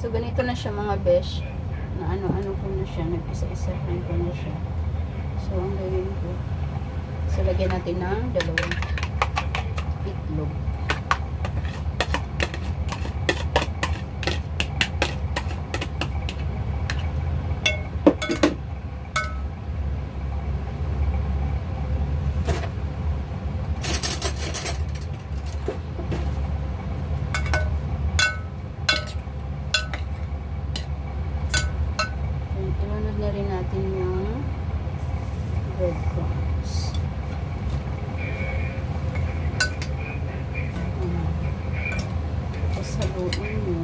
So, ganito na siya mga besh. Na ano-ano ko na siya. Nag-isa-isahan ko na siya. So, ang gawin ko. So, lagyan natin ng dalawang itlog. Ilunod na rin natin yung breadcrumbs. Tapos haluin nyo.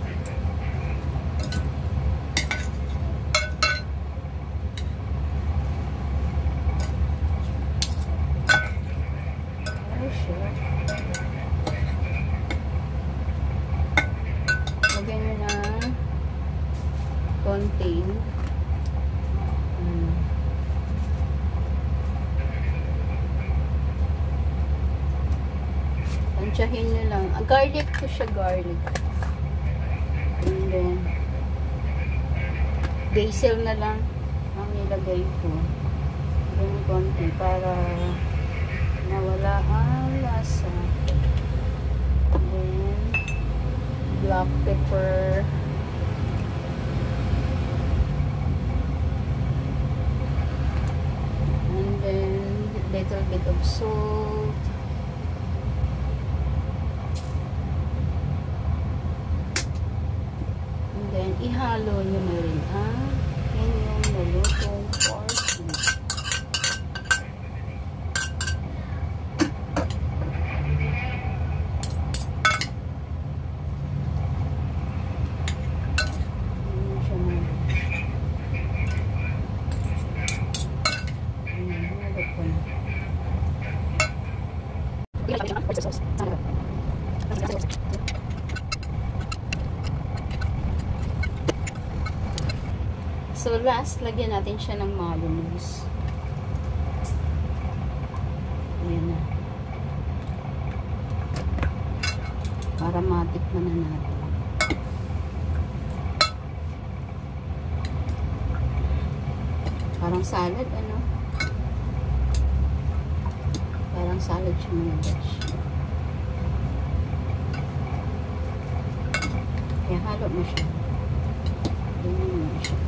Ano siya? Lagyan nyo ng konting tansyahin nyo lang. Garlic ko siya, garlic. And then basil na lang ang nilagay ko. Yung konti para nawala ang lasa. And then black pepper. And then little bit of salt. And then ihalo nyo na rin ang inyong nalutong parsley. So last, lagyan natin siya ng mayonnaise. Ayan na. Para matikman na natin. Parang salad, ano? Parang salad siya mga besh. Kaya halo mo siya. Ganyan mo siya.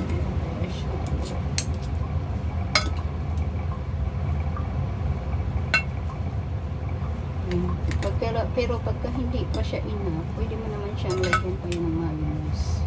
Pero pagka hindi pa siya enough, pwede mo naman siyang lagyan pa yun ng mayonnaise.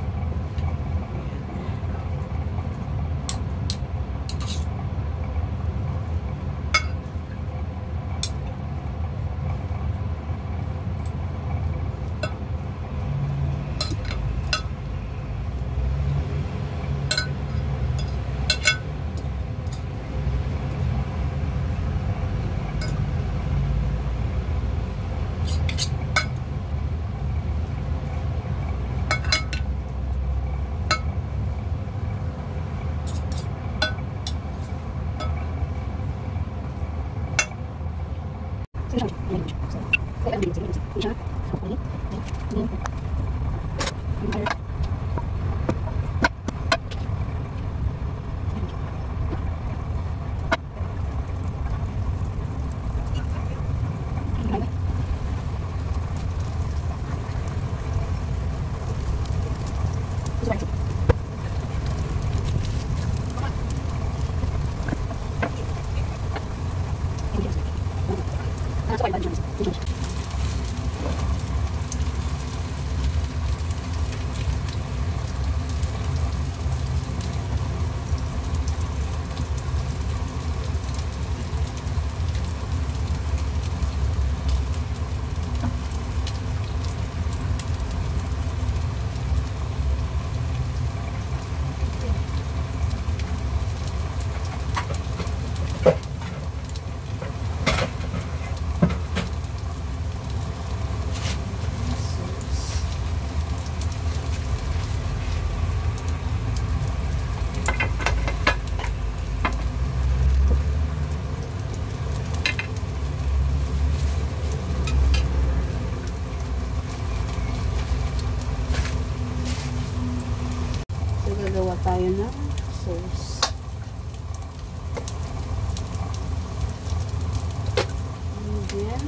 Ayan.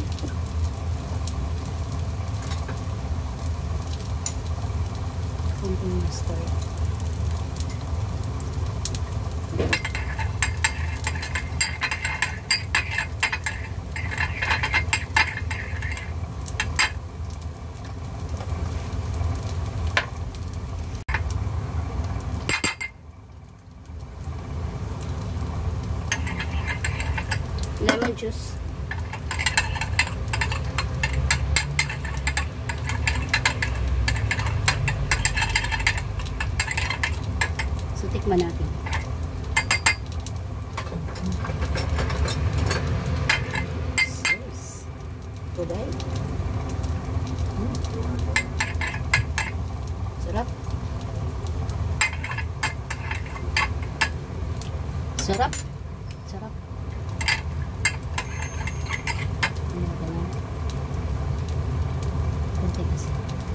Konting mustard. Lemon juice. So, tikman natin. Sus. Tuday. Sarap. Sarap. Sarap. Konti kasi.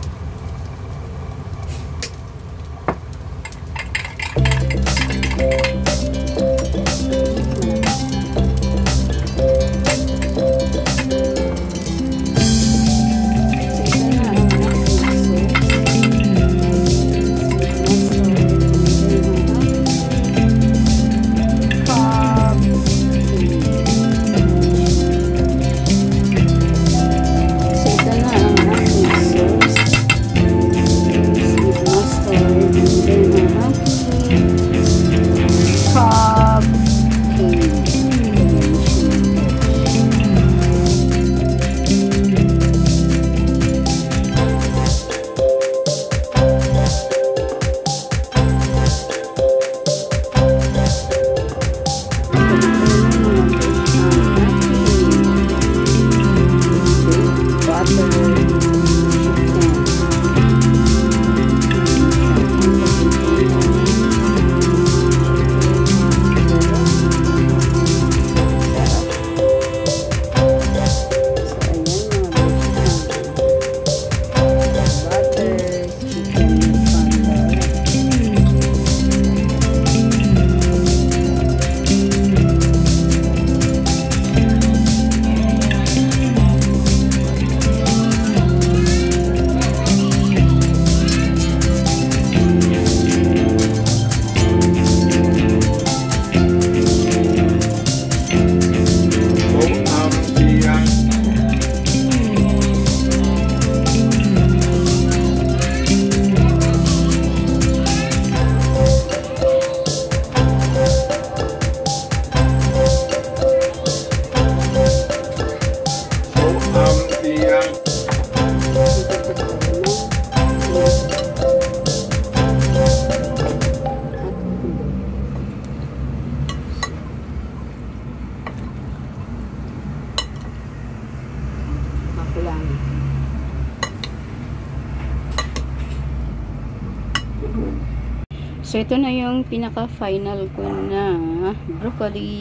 So, ito na yung pinaka-final ko na broccoli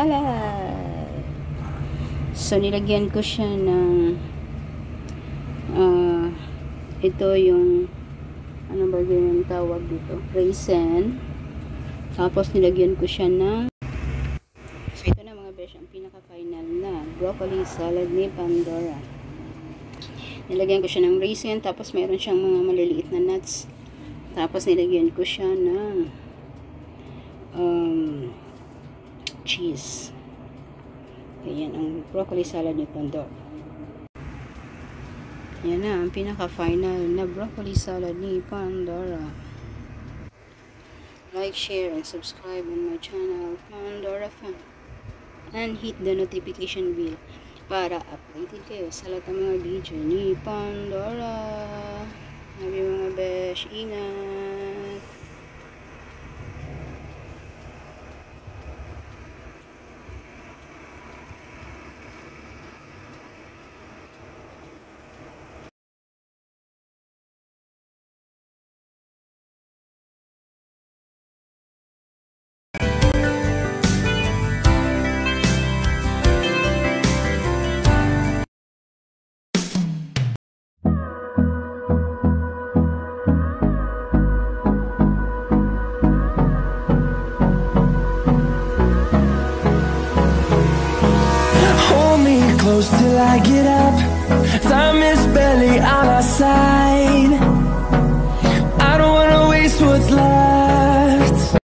salad. So, nilagyan ko siya ng ito yung ano ba yung tawag dito? Raisin. Tapos, nilagyan ko siya ng so, ito na mga besh, ang pinaka-final na broccoli salad ni Pandora. Nilagyan ko siya ng raisin. Tapos, mayroon siyang mga maliliit na nuts. Tapos, nilagyan ko siya ng cheese. Ayan, ang broccoli salad ni Pandora. Yan na, ang pinaka-final na broccoli salad ni Pandora. Like, share, and subscribe on my channel, Pandora Fan. And hit the notification bell para updated kayo sa lahat ng mga video ni Pandora. Sabi mga besh, ingat! close till I get up. Time is barely on our side. I don't wanna waste what's left.